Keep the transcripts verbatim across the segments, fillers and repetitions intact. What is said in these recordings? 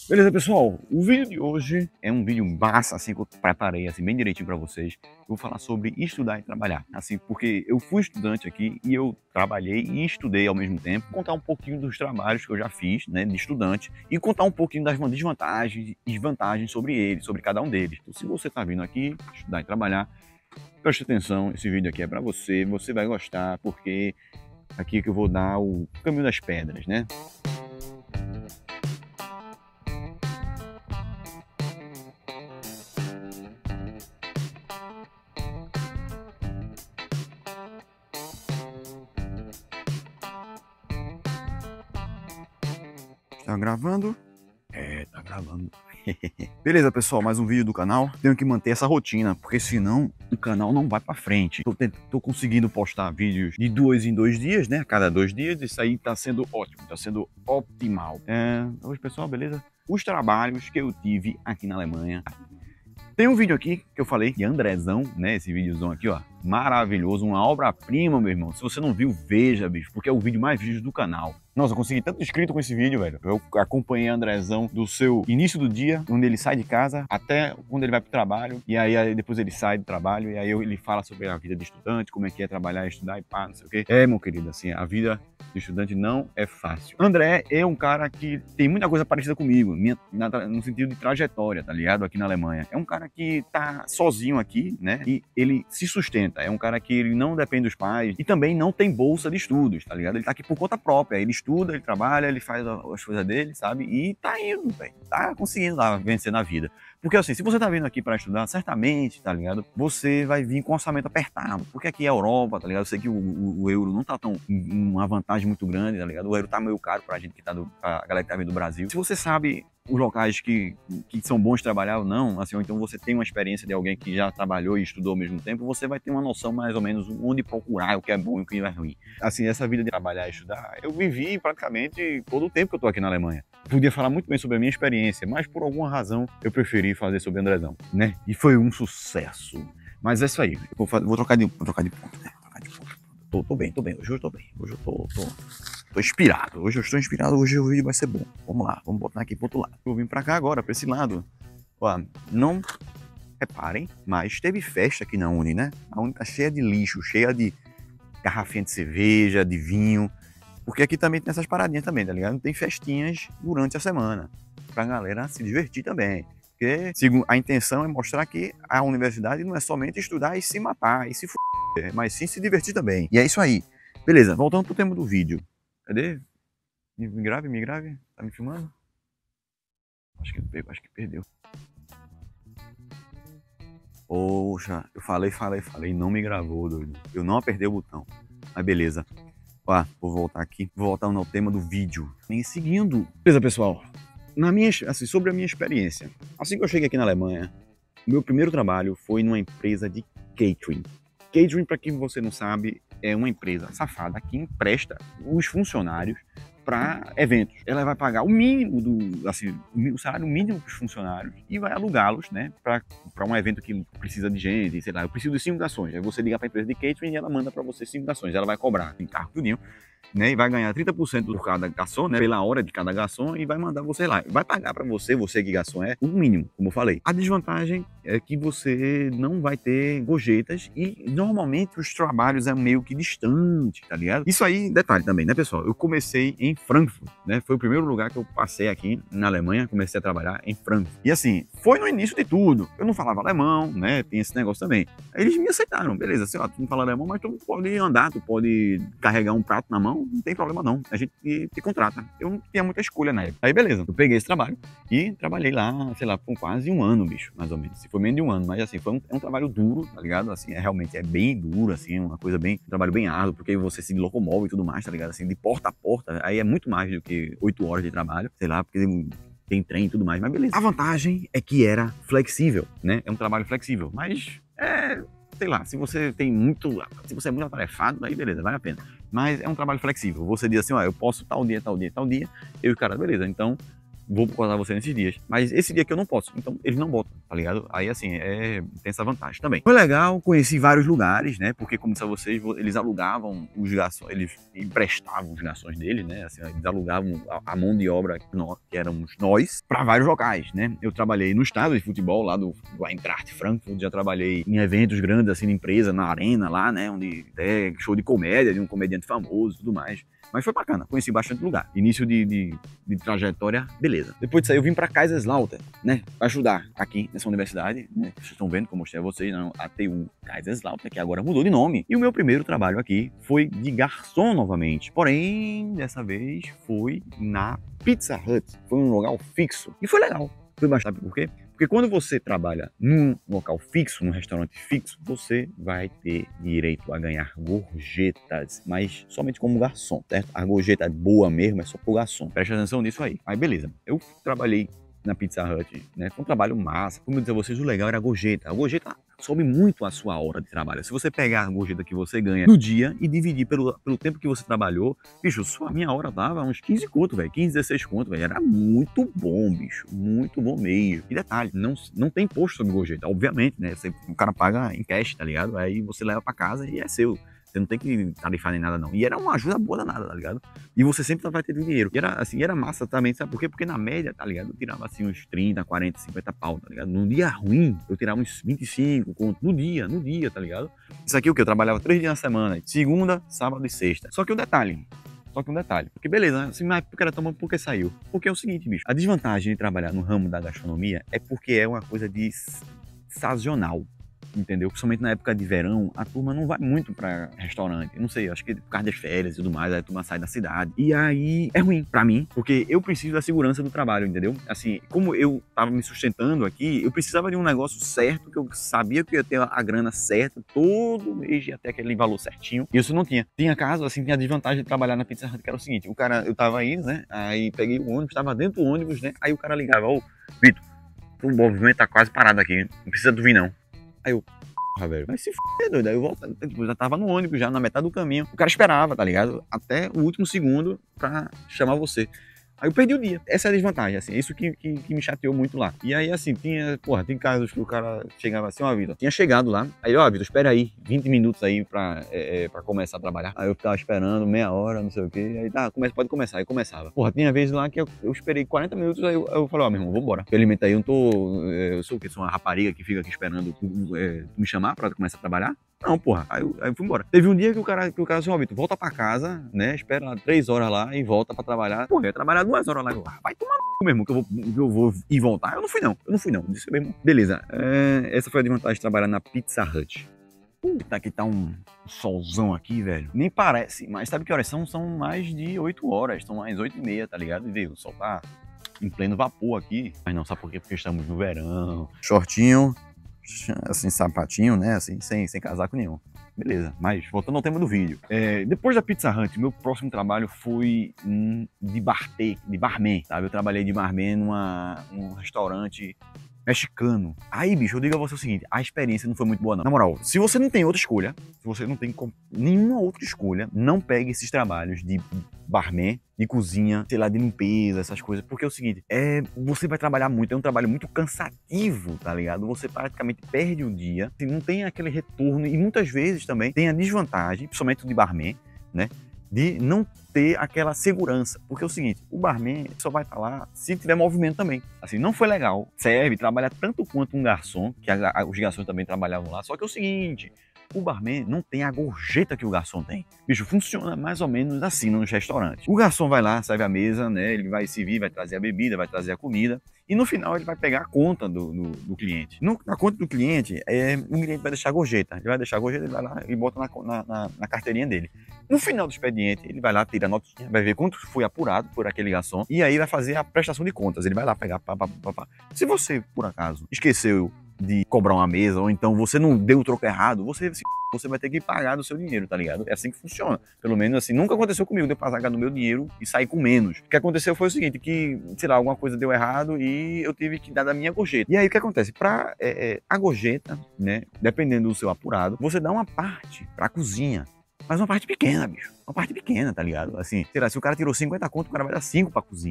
Beleza, pessoal? O vídeo de hoje é um vídeo massa, assim, que eu preparei, assim, bem direitinho para vocês. Eu vou falar sobre estudar e trabalhar, assim, porque eu fui estudante aqui e eu trabalhei e estudei ao mesmo tempo. Contar um pouquinho dos trabalhos que eu já fiz, né, de estudante e contar um pouquinho das desvantagens e vantagens sobre eles, sobre cada um deles. Então, se você tá vindo aqui estudar e trabalhar, preste atenção, esse vídeo aqui é para você, você vai gostar, porque aqui é que eu vou dar o caminho das pedras, né? Tá gravando? É, tá gravando. Beleza, pessoal, mais um vídeo do canal. Tenho que manter essa rotina, porque senão o canal não vai pra frente. Tô, tô conseguindo postar vídeos de dois em dois dias, né? A cada dois dias. Isso aí tá sendo ótimo, tá sendo optimal. É, hoje, pessoal, beleza? Os trabalhos que eu tive aqui na Alemanha. Tem um vídeo aqui que eu falei de Andrezão, né? Esse videozão aqui, ó. Maravilhoso, uma obra-prima, meu irmão. Se você não viu, veja, bicho, porque é o vídeo mais visto do canal. Nossa, eu consegui tanto inscrito com esse vídeo, velho. Eu acompanhei Andrezão do seu início do dia, onde ele sai de casa, até quando ele vai pro trabalho. E aí, aí depois ele sai do trabalho, e aí ele fala sobre a vida de estudante, como é que é trabalhar, estudar e pá, não sei o quê. É, meu querido, assim, a vida de estudante não é fácil. André é um cara que tem muita coisa parecida comigo, minha, na, no sentido de trajetória, tá ligado? Aqui na Alemanha. É um cara que tá sozinho aqui, né? E ele se sustenta. É um cara que ele não depende dos pais e também não tem bolsa de estudos, tá ligado? Ele tá aqui por conta própria. Ele estuda, ele trabalha, ele faz as coisas dele, sabe? E tá indo, velho. Tá conseguindo lá vencer na vida. Porque assim, se você tá vindo aqui para estudar, certamente, tá ligado? Você vai vir com orçamento apertado. Porque aqui é a Europa, tá ligado? Eu sei que o, o, o euro não tá tão uma vantagem muito grande, tá ligado? O euro tá meio caro pra gente que tá do, pra galera que tá vindo do Brasil. Se você sabe os locais que, que são bons de trabalhar ou não, assim, ou então você tem uma experiência de alguém que já trabalhou e estudou ao mesmo tempo, você vai ter uma noção mais ou menos onde procurar o que é bom e o que é ruim. Assim, essa vida de trabalhar e estudar, eu vivi praticamente todo o tempo que eu tô aqui na Alemanha. Podia falar muito bem sobre a minha experiência, mas por alguma razão eu preferi fazer sobre Andrezão, né? E foi um sucesso. Mas é isso aí, eu vou, fazer, vou trocar de vou trocar de ponto, né? Trocar de ponto. Tô, tô bem, tô bem, hoje eu tô bem, hoje eu tô... tô... Tô inspirado, hoje eu estou inspirado, hoje o vídeo vai ser bom. Vamos lá, vamos botar aqui pro outro lado. Eu vim pra cá agora, pra esse lado. Ó, não reparem, mas teve festa aqui na Uni, né? A Uni tá cheia de lixo, cheia de garrafinha de cerveja, de vinho. Porque aqui também tem essas paradinhas também, tá ligado? Tem festinhas durante a semana, pra galera se divertir também. Porque a intenção é mostrar que a universidade não é somente estudar e se matar, e se fuder, mas sim se divertir também. E é isso aí. Beleza, voltando pro tema do vídeo. Cadê? Me grave, me grave. Tá me filmando? Acho que pegou, acho que perdeu. Poxa, eu falei, falei, falei, não me gravou, doido. Eu não apertei o botão. Mas beleza. Ó, vou voltar aqui. Vou voltar no tema do vídeo. E seguindo. Beleza, pessoal. Na minha, assim, sobre a minha experiência. Assim que eu cheguei aqui na Alemanha, o meu primeiro trabalho foi numa empresa de catering. Catering, para quem você não sabe, é uma empresa safada que empresta os funcionários para eventos. Ela vai pagar o mínimo do, assim, o salário mínimo para os funcionários e vai alugá-los, né, para um evento que precisa de gente, sei lá, eu preciso de cinco garçons. Aí você liga para a empresa de catering e ela manda para você cinco garçons. Ela vai cobrar em carro tudinho, né, e vai ganhar trinta por cento por cada garçom, né, pela hora de cada garçom, e vai mandar você lá. Vai pagar para você, você que garçom é, o mínimo, como eu falei. A desvantagem é que você não vai ter gorjetas e normalmente os trabalhos é meio que distante, tá ligado? Isso aí, detalhe também, né, pessoal? Eu comecei em Frankfurt, né? Foi o primeiro lugar que eu passei aqui na Alemanha, comecei a trabalhar em Frankfurt. E assim, foi no início de tudo. Eu não falava alemão, né? Tem esse negócio também. Aí eles me aceitaram, beleza, sei lá, tu não fala alemão, mas tu pode andar, tu pode carregar um prato na mão, não tem problema não. A gente te, te contrata. Eu não tinha muita escolha na época. Aí beleza, eu peguei esse trabalho e trabalhei lá, sei lá, por quase um ano, bicho, mais ou menos. Se foi menos de um ano, mas assim, foi um, é um trabalho duro, tá ligado? Assim, é realmente é bem duro, assim, uma coisa bem, um trabalho bem árduo, porque você se locomove e tudo mais, tá ligado? Assim, de porta a porta, aí é muito mais do que oito horas de trabalho, sei lá, porque tem trem e tudo mais, mas beleza. A vantagem é que era flexível, né? É um trabalho flexível, mas é, sei lá, se você tem muito, se você é muito atarefado, aí beleza, vale a pena. Mas é um trabalho flexível. Você diz assim, ó, eu posso tal dia, tal dia, tal dia, eu e o cara, beleza, então vou botar você nesses dias. Mas esse dia que eu não posso, então eles não botam, tá ligado? Aí assim, é, tem essa vantagem também. Foi legal, conheci vários lugares, né? Porque, como disse a vocês, eles alugavam os garçons, eles emprestavam os garçons deles, né? Assim, eles alugavam a, a mão de obra que, nós, que éramos nós, para vários locais, né? Eu trabalhei no estádio de futebol lá do, do Eintracht Frankfurt, já trabalhei em eventos grandes, assim, de empresa, na arena lá, né? Onde é show de comédia, de um comediante famoso e tudo mais. Mas foi bacana, conheci bastante lugar. Início de, de, de trajetória, beleza. Depois disso aí eu vim pra Kaiserslautern, né? Pra ajudar aqui nessa universidade, né? Vocês estão vendo, como eu mostrei a vocês, não, a T U Kaiserslautern, que agora mudou de nome. E o meu primeiro trabalho aqui foi de garçom novamente. Porém, dessa vez foi na Pizza Hut. Foi um lugar fixo. E foi legal. Foi bastante, sabe por quê? Porque quando você trabalha num local fixo, num restaurante fixo, você vai ter direito a ganhar gorjetas, mas somente como garçom, certo? A gorjeta boa mesmo é só pro garçom. Preste atenção nisso aí. Aí beleza, eu trabalhei na Pizza Hut, né? Foi um trabalho massa. Como eu disse a vocês, o legal era a gorjeta. A gorjeta sobe muito a sua hora de trabalho. Se você pegar a gorjeta que você ganha no dia e dividir pelo, pelo tempo que você trabalhou, bicho, só a minha hora dava uns quinze conto, velho. quinze, dezesseis conto, velho. Era muito bom, bicho. Muito bom mesmo. E detalhe, não, não tem imposto sobre gorjeta, obviamente, né? Você, o cara paga em cash, tá ligado? Aí você leva pra casa e é seu. Você não tem que tarifar nem nada, não. E era uma ajuda boa danada, tá ligado? E você sempre vai ter dinheiro. E era, assim, era massa também, sabe por quê? Porque na média, tá ligado? Eu tirava, assim, uns trinta, quarenta, cinquenta pau, tá ligado? Num dia ruim, eu tirava uns vinte e cinco conto. No dia, no dia, tá ligado? Isso aqui, o quê? Eu trabalhava três dias na semana. Segunda, sábado e sexta. Só que o detalhe... Só que um detalhe. Porque beleza, assim, mas o cara toma por que saiu? Porque é o seguinte, bicho. A desvantagem de trabalhar no ramo da gastronomia é porque é uma coisa de sazonal. Entendeu? Principalmente na época de verão, a turma não vai muito pra restaurante. Não sei, acho que por causa das férias e tudo mais, aí a turma sai da cidade. E aí é ruim pra mim, porque eu preciso da segurança do trabalho, entendeu? Assim, como eu tava me sustentando aqui, eu precisava de um negócio certo, que eu sabia que eu ia ter a grana certa, todo mês ia ter aquele valor certinho. E isso não tinha. Tinha caso, assim, tinha a desvantagem de trabalhar na Pizza Hut, que era o seguinte, o cara, eu tava indo, né? Aí peguei o ônibus, tava dentro do ônibus, né? Aí o cara ligava, ô, Vitor, o movimento tá quase parado aqui, não precisa tu vir não. Aí eu, porra, velho, vai se f***, doido. Aí eu volto, tipo, já tava no ônibus, já na metade do caminho. O cara esperava, tá ligado? Até o último segundo pra chamar você. Aí eu perdi o dia. Essa é a desvantagem, assim. Isso que, que, que me chateou muito lá. E aí, assim, tinha... Porra, tem casos que o cara chegava assim, ó, Vitor. Tinha chegado lá. Aí, ó, Vitor, espera aí. vinte minutos aí pra, é, é, pra começar a trabalhar. Aí eu ficava esperando meia hora, não sei o quê. Aí, tá, começa, pode começar. Aí começava. Porra, tinha vezes lá que eu, eu esperei quarenta minutos. Aí eu, eu falei, ó, meu irmão, vambora. Felizmente aí eu não tô... Eu sou o quê? Sou uma rapariga que fica aqui esperando é, me chamar pra começar a trabalhar? Não, porra. Aí eu, aí eu fui embora. Teve um dia que o cara, que o cara disse, ó, Vitor, volta pra casa, né? Espera três horas lá e volta pra trabalhar. Porra, eu ia trabalhar duas horas lá. Eu, vai tomar no c, mesmo, que eu vou, que eu vou ir voltar. Eu não fui, não. Eu não fui, não. Disse mesmo. Beleza. É, essa foi a desvantagem de trabalhar na Pizza Hut. Puta, aqui tá um solzão aqui, velho. Nem parece, mas sabe que horas são? São mais de oito horas. São mais oito e meia, tá ligado? E veio, o sol tá em pleno vapor aqui. Mas não, sabe por quê? Porque estamos no verão. Shortinho. Assim, sapatinho, né? Assim, sem, sem casaco nenhum. Beleza, mas voltando ao tema do vídeo. É, depois da Pizza Hut, meu próximo trabalho foi hum, de bartê, de barman, sabe? Eu trabalhei de barman numa, num restaurante mexicano. Aí, bicho, eu digo a você o seguinte, a experiência não foi muito boa, não. Na moral, se você não tem outra escolha, se você não tem nenhuma outra escolha, não pegue esses trabalhos de barman, de cozinha, sei lá, de limpeza, essas coisas. Porque é o seguinte, é, você vai trabalhar muito, é um trabalho muito cansativo, tá ligado? Você praticamente perde o dia, não tem aquele retorno e muitas vezes também tem a desvantagem, principalmente de barman, né? De não ter aquela segurança. Porque é o seguinte, o barman só vai estar lá se tiver movimento também. Assim, não foi legal. Serve, trabalha tanto quanto um garçom, que a, a, os garçons também trabalhavam lá. Só que é o seguinte, o barman não tem a gorjeta que o garçom tem. Bicho, funciona mais ou menos assim nos restaurantes. O garçom vai lá, serve a mesa, né? Ele vai servir, vai trazer a bebida, vai trazer a comida. E no final ele vai pegar a conta do, do, do cliente. No, na conta do cliente, é, o cliente vai deixar a gorjeta. Ele vai deixar a gorjeta, ele vai lá e bota na, na, na carteirinha dele. No final do expediente, ele vai lá, tira a notinha, vai ver quanto foi apurado por aquele garçom e aí vai fazer a prestação de contas. Ele vai lá pegar, pá, pá, pá, pá. Se você, por acaso, esqueceu de cobrar uma mesa, ou então você não deu o troco errado, você, você vai ter que pagar do seu dinheiro, tá ligado? É assim que funciona. Pelo menos assim, nunca aconteceu comigo de eu pagar do meu dinheiro e sair com menos. O que aconteceu foi o seguinte, que, sei lá, alguma coisa deu errado e eu tive que dar da minha gorjeta. E aí o que acontece? Pra é, é, a gorjeta, né, dependendo do seu apurado, você dá uma parte pra cozinha. Mas uma parte pequena, bicho. Uma parte pequena, tá ligado? Assim, sei lá, se o cara tirou cinquenta conto, o cara vai dar cinco pra cozinha.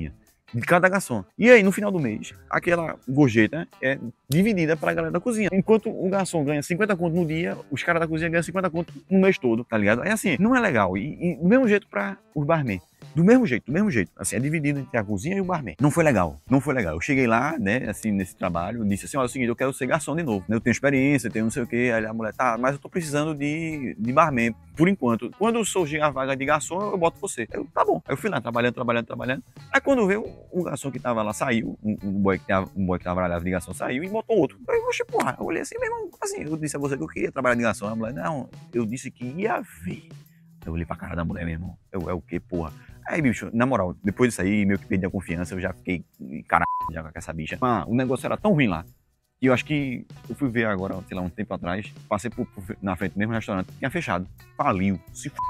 de cada garçom. E aí, no final do mês, aquela gorjeta é dividida pra galera da cozinha. Enquanto o garçom ganha cinquenta conto no dia, os caras da cozinha ganham cinquenta conto no mês todo, tá ligado? É assim, não é legal. E, e do mesmo jeito pra os barman. Do mesmo jeito, do mesmo jeito. Assim, é dividido entre a cozinha e o barman. Não foi legal, não foi legal. Eu cheguei lá, né, assim, nesse trabalho, disse assim, olha, é o seguinte, eu quero ser garçom de novo. Eu tenho experiência, tenho não sei o quê. Aí a mulher, tá, mas eu tô precisando de, de barman, por enquanto. Quando surgir a vaga de garçom, eu boto você. Eu, tá bom. Aí eu fui lá, trabalhando, trabalhando, trabalhando. Aí quando veio, o garçom que tava lá saiu, um, um boy que tava, um boy que trabalhava de garçom saiu e botou outro. Aí eu, oxe, porra, eu olhei assim, meu irmão, assim, eu disse a você que eu queria trabalhar de garçom. A mulher, não, eu disse que ia ver. Eu olhei pra cara da mulher, meu irmão. Eu, é o quê, porra? Aí, bicho, na moral, depois disso aí, meio que perdi a confiança, eu já fiquei, caralho, já com essa bicha. Ah, o negócio era tão ruim lá, e eu acho que, eu fui ver agora, sei lá, um tempo atrás, passei por, por, na frente do mesmo restaurante, tinha fechado, faliu, se f...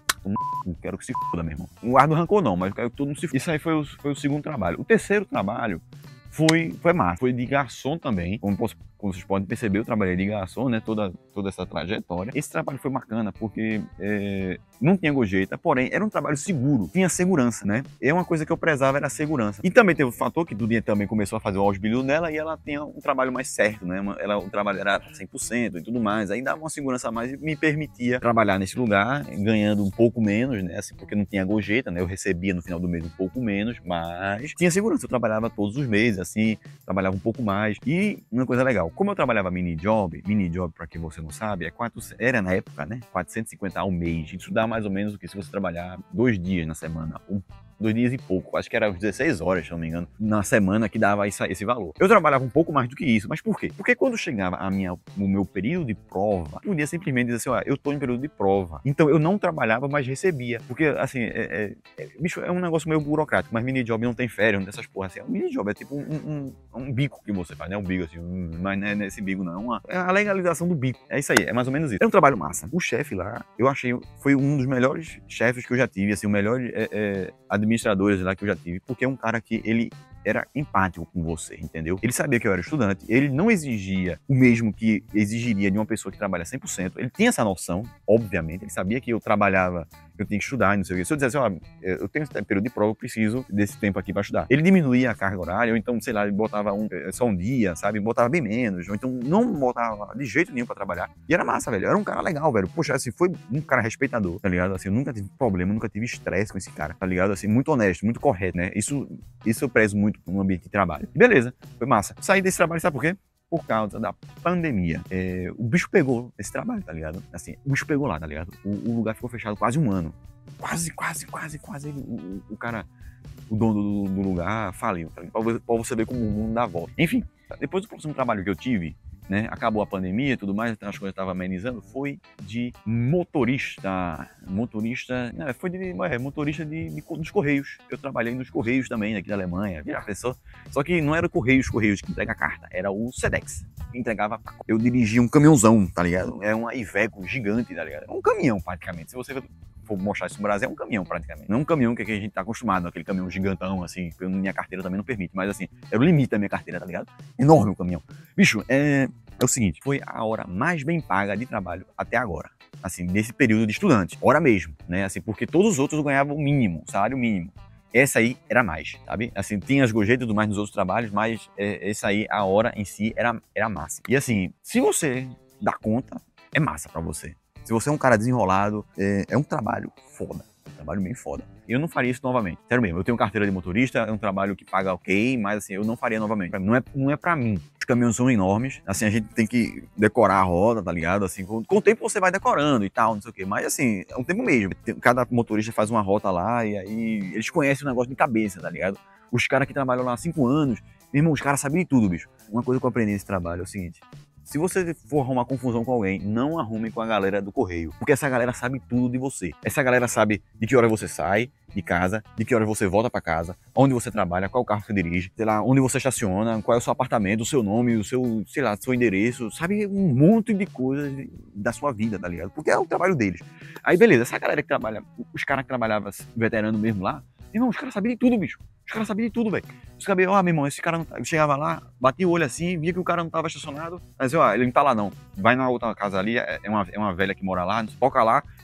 Não quero que se foda, meu irmão. O ar não arrancou não, mas eu quero que todo mundo se f... Isso aí foi o, foi o segundo trabalho. O terceiro trabalho foi, foi massa, foi de garçom também, como posso... Como vocês podem perceber, eu trabalhei de garçom, né, toda, toda essa trajetória. Esse trabalho foi bacana porque é, não tinha gorjeta, porém era um trabalho seguro, tinha segurança, né? É uma coisa que eu prezava, era a segurança. E também teve o fator que Dudinha também começou a fazer o ausbilho nela e ela tinha um trabalho mais certo, né? Ela, o trabalho era cem por cento e tudo mais, aí dava uma segurança a mais e me permitia trabalhar nesse lugar, ganhando um pouco menos, né? Assim, porque não tinha gorjeta, né? Eu recebia no final do mês um pouco menos, mas tinha segurança. Eu trabalhava todos os meses, assim, trabalhava um pouco mais. E uma coisa legal, como eu trabalhava mini job, mini job, pra quem você não sabe, é quatrocentos, era na época, né? quatrocentos e cinquenta ao mês. Isso dá mais ou menos o que se você trabalhar dois dias na semana, um, dois dias e pouco. Acho que era dezesseis horas, se não me engano, na semana que dava esse, esse valor. Eu trabalhava um pouco mais do que isso, mas por quê? Porque quando chegava a minha, o meu período de prova, eu podia simplesmente dizer assim, ó, eu tô em período de prova. Então eu não trabalhava, mas recebia. Porque, assim, é, é, é, bicho, é um negócio meio burocrático, mas mini job não tem férias, não tem essas porras assim. Um mini job é tipo um, um, um bico que você faz, né? Um bico assim, um, mas não é nesse bico não, é, uma, é a legalização do bico. É isso aí, é mais ou menos isso. É um trabalho massa. O chefe lá, eu achei, foi um dos melhores chefes que eu já tive, assim, o melhor é, é, administradores lá que eu já tive, porque é um cara que ele era empático com você, entendeu? Ele sabia que eu era estudante, ele não exigia o mesmo que exigiria de uma pessoa que trabalha cem por cento, ele tinha essa noção, obviamente, ele sabia que eu trabalhava, eu tinha que estudar, não sei o quê. Se eu dissesse, ó, eu tenho esse período de prova, eu preciso desse tempo aqui para estudar. Ele diminuía a carga horária, ou então, sei lá, ele botava um, só um dia, sabe? Botava bem menos, ou então não botava de jeito nenhum para trabalhar. E era massa, velho. Era um cara legal, velho. Poxa, assim, foi um cara respeitador, tá ligado? Assim, eu nunca tive problema, nunca tive estresse com esse cara, tá ligado? Assim, muito honesto, muito correto, né? Isso, isso eu prezo muito no ambiente de trabalho. Beleza, foi massa. Saí desse trabalho, sabe por quê? Por causa da pandemia. É, o bicho pegou esse trabalho, tá ligado? Assim, o bicho pegou lá, tá ligado? O, o lugar ficou fechado quase um ano. Quase, quase, quase, quase. O, o, o cara, o dono do, do lugar faliu, tá ligado? Pra, pra você ver como o mundo dá volta. Enfim, depois do próximo trabalho que eu tive, né, acabou a pandemia e tudo mais, então as coisas estavam amenizando, foi de motorista, motorista, não, foi de é, motorista de, de, dos Correios. Eu trabalhei nos Correios também, aqui da Alemanha, já pensou? Só que não era o Correios, Correios que entrega a carta, era o Sedex, que entregava. Eu dirigia um caminhãozão, tá ligado? É um Iveco gigante, tá ligado? É um caminhão, praticamente. Se você for mostrar isso no Brasil, é um caminhão, praticamente. Não é um caminhão que a gente tá acostumado, aquele caminhão gigantão, assim, que minha carteira também não permite, mas assim, era o limite da minha carteira, tá ligado? Enorme o caminhão. Bicho, é... É o seguinte, foi a hora mais bem paga de trabalho até agora, assim, nesse período de estudante, hora mesmo, né, assim, porque todos os outros eu ganhava o mínimo, salário mínimo. Essa aí era mais, sabe? Assim, tinha as gorjetas e tudo mais nos outros trabalhos, mas é, essa aí, a hora em si, era, era massa. E assim, se você dá conta, é massa pra você. Se você é um cara desenrolado, é, é um trabalho foda. Um trabalho bem foda. Eu não faria isso novamente. Sério mesmo, eu tenho carteira de motorista, é um trabalho que paga ok, mas assim, eu não faria novamente. Não é, não é pra mim. Os caminhões são enormes, assim, a gente tem que decorar a roda, tá ligado? Assim, com, com o tempo você vai decorando e tal, não sei o quê. Mas assim, é um tempo mesmo. Cada motorista faz uma rota lá e aí eles conhecem o negócio de cabeça, tá ligado? Os caras que trabalham lá há cinco anos, meu irmão, os caras sabem de tudo, bicho. Uma coisa que eu aprendi nesse trabalho é o seguinte: se você for arrumar confusão com alguém, não arrume com a galera do correio. Porque essa galera sabe tudo de você. Essa galera sabe de que hora você sai de casa, de que hora você volta pra casa, onde você trabalha, qual carro você dirige, sei lá, onde você estaciona, qual é o seu apartamento, o seu nome, o seu, sei lá, seu endereço. Sabe um monte de coisas da sua vida, tá ligado? Porque é o trabalho deles. Aí, beleza, essa galera que trabalha, os caras que trabalhavam veterano mesmo lá, irmão, os caras sabiam de tudo, bicho. Os caras sabiam de tudo, velho. Os caras, ó, meu irmão, esse cara não tá... Eu chegava lá, batia o olho assim, via que o cara não tava estacionado. Mas, ó, ele não tá lá não. Vai na outra casa ali, é uma, é uma velha que mora lá, foca lá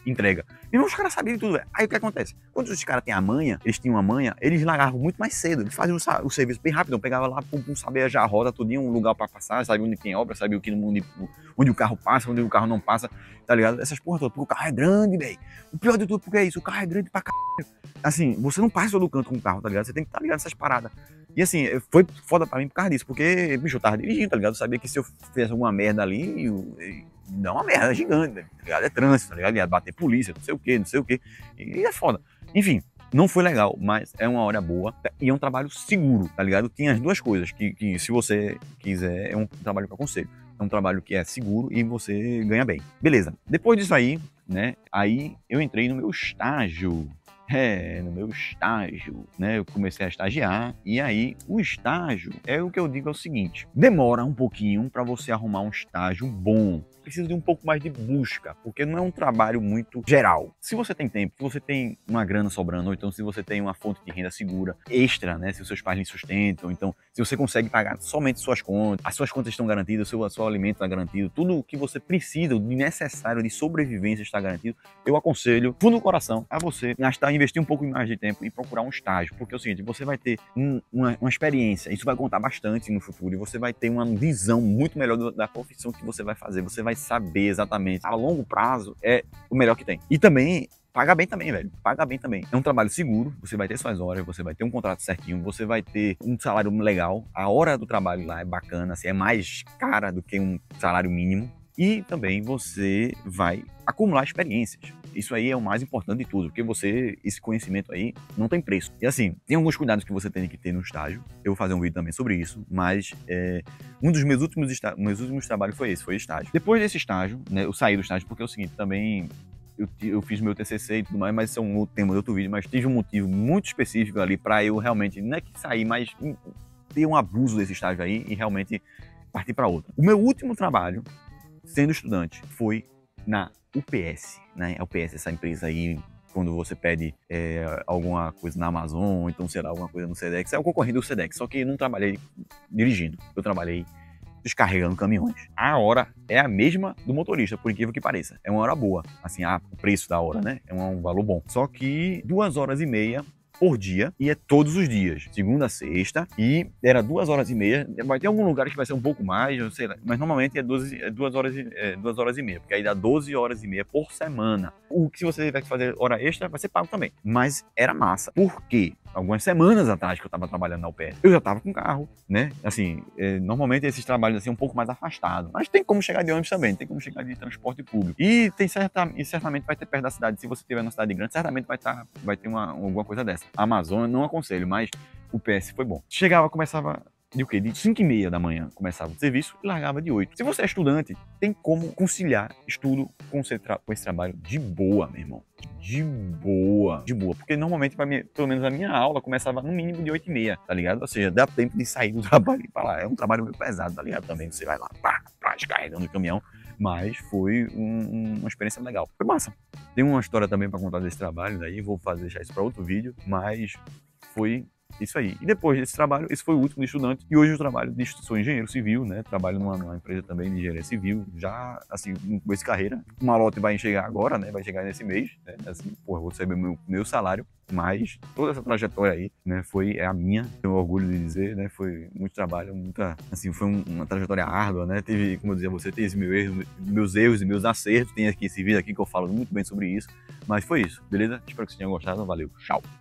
entrega. E os caras sabiam de tudo, velho. Aí o que acontece? Quando os caras têm a manha, eles tinham a manha, eles largavam muito mais cedo. Eles faziam o, o serviço bem rápido. Eu pegava lá, pum, pum, sabia já a roda tudinho, um lugar pra passar, sabia onde tem obra, sabia o que, onde, onde o carro passa, onde o carro não passa, tá ligado? Essas porra todas, porque o carro é grande, velho. O pior de tudo, porque é isso, o carro é grande pra caralho. Assim, você não passa todo canto com o carro, tá ligado? Você tem que estar tá ligado nessas paradas. E assim, foi foda pra mim por causa disso, porque, bicho, eu tava dirigindo, tá ligado? Eu sabia que se eu fizesse alguma merda ali, eu, eu, dá uma merda gigante, tá ligado? É trânsito, tá ligado? Ia bater polícia, não sei o que, não sei o que. E é foda. Enfim, não foi legal, mas é uma hora boa e é um trabalho seguro, tá ligado? Tinha as duas coisas que, que se você quiser, é um trabalho que eu aconselho. É um trabalho que é seguro e você ganha bem. Beleza. Depois disso aí, né? Aí eu entrei no meu estágio. É, no meu estágio, né? Eu comecei a estagiar e aí o estágio é o que eu digo é o seguinte: demora um pouquinho para você arrumar um estágio bom. Precisa de um pouco mais de busca, porque não é um trabalho muito geral. Se você tem tempo, se você tem uma grana sobrando, ou então se você tem uma fonte de renda segura extra, né? Se os seus pais lhe sustentam, então se você consegue pagar somente suas contas, as suas contas estão garantidas, o seu, o seu alimento está garantido, tudo o que você precisa, de necessário de sobrevivência está garantido, eu aconselho, fundo do coração, a você gastar, investir um pouco mais de tempo e procurar um estágio, porque é o seguinte, você vai ter um, uma, uma experiência, isso vai contar bastante no futuro e você vai ter uma visão muito melhor do, da profissão que você vai fazer, você vai saber exatamente, a longo prazo é o melhor que tem. E também paga bem também, velho. Paga bem também. É um trabalho seguro, você vai ter suas horas, você vai ter um contrato certinho, você vai ter um salário legal. A hora do trabalho lá é bacana, assim, é mais cara do que um salário mínimo. E também você vai acumular experiências. Isso aí é o mais importante de tudo, porque você, esse conhecimento aí não tem preço. E assim, tem alguns cuidados que você tem que ter no estágio. Eu vou fazer um vídeo também sobre isso, mas é, um dos meus últimos, meus últimos trabalhos foi esse, foi estágio. Depois desse estágio, né, eu saí do estágio porque é o seguinte, também eu, eu fiz meu T C C e tudo mais, mas isso é um outro tema de outro vídeo, mas tive um motivo muito específico ali para eu realmente, não é que sair, mas ter um abuso desse estágio aí e realmente partir para outro. O meu último trabalho, sendo estudante, foi na U P S, né? A U P S, essa empresa aí, quando você pede é, alguma coisa na Amazon, então, sei lá, alguma coisa no Sedex, é o concorrente do Sedex, só que eu não trabalhei dirigindo, eu trabalhei descarregando caminhões. A hora é a mesma do motorista, por incrível que pareça. É uma hora boa, assim, a, o preço da hora, né? É um, um valor bom. Só que duas horas e meia por dia, e é todos os dias, segunda a sexta, e era duas horas e meia, vai ter algum lugar que vai ser um pouco mais, eu sei lá, mas normalmente é duas, é duas, horas, e, é duas horas e meia, porque aí dá doze horas e meia por semana. O que se você tiver que fazer hora extra, vai ser pago também, mas era massa. Por quê? Algumas semanas atrás que eu tava trabalhando na U P S, eu já tava com carro, né? Assim, é, normalmente esses trabalhos assim um pouco mais afastados, mas tem como chegar de ônibus também, tem como chegar de transporte público. E tem certa, e certamente vai ter perto da cidade, se você estiver numa cidade grande, certamente vai, tá, vai ter uma, alguma coisa dessa. A Amazônia não aconselho, mas o P S foi bom. Chegava, começava de o quê? De cinco e meia da manhã começava o serviço e largava de oito. Se você é estudante, tem como conciliar estudo com esse, com esse trabalho de boa, meu irmão. De boa, de boa. Porque normalmente, pra mim, pelo menos a minha aula, começava no mínimo de oito e meia, tá ligado? Ou seja, dá tempo de sair do trabalho e ir pra lá. É um trabalho meio pesado, tá ligado? Também você vai lá, pá, pá, descarregando o caminhão. Mas foi um, uma experiência legal. Foi massa. Tem uma história também pra contar desse trabalho, daí vou fazer, deixar isso pra outro vídeo, mas foi isso aí. E depois desse trabalho, esse foi o último de estudante. E hoje eu trabalho, de, sou engenheiro civil, né? Trabalho numa, numa empresa também de engenharia civil. Já, assim, no começo de carreira. O malote vai chegar agora, né? Vai chegar nesse mês, né? Assim, porra, vou receber meu, meu salário. Mas toda essa trajetória aí, né? Foi é a minha. Tenho orgulho de dizer, né? Foi muito trabalho, muita... Assim, foi um, uma trajetória árdua, né? Teve, como eu dizia, você teve meus erros, meus erros e meus acertos. Tem aqui esse vídeo aqui que eu falo muito bem sobre isso. Mas foi isso, beleza? Espero que vocês tenham gostado. Valeu, tchau!